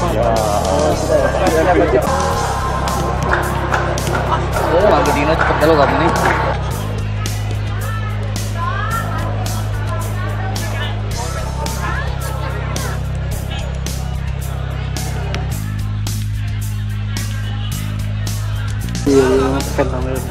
Ya. Oh, sudah ya. Oh, Mang Dino cepet dulu kamu nih. Iya, makan namanya.